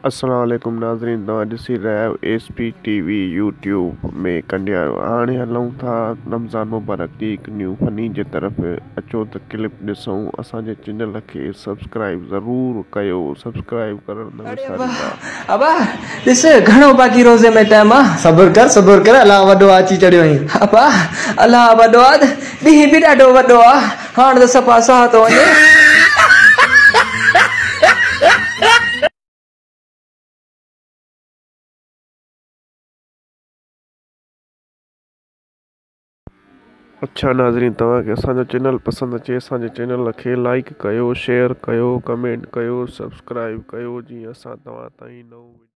अस्सलाम वालेकुम नाज़रीन, तव्हां ॾिसी रहिया आहियो SP TV यूट्यूब में कंडियारो। हाणे हलूं था रमज़ान मुबारक की हिकु न्यू फनी जे तरफ़। अचो त क्लिप ॾिसूं। असांजे चैनल खे सब्सक्राइब ज़रूरु कयो, सब्सक्राइब करणु न अरे विसारींदा। अबा ॾिस घणो बाक़ी रोज़े में टाइम आहे। सब्र कर अलाह वॾो अची चढ़ियो आहीं। अबा अलाह वॾो आहे, ॾींहुं बि ॾाढो वॾो आहे। हाणे त सफ़ा साह थो वञे। अच्छा नाज़रीन, तव्हांखे असांजो चैनल पसंदि अचे, असांजे चैनल खे लाइक कयो, शेयर कयो, कमेंट कयो, सब्सक्राइब कयो, जीअं असां तव्हां ताईं नओं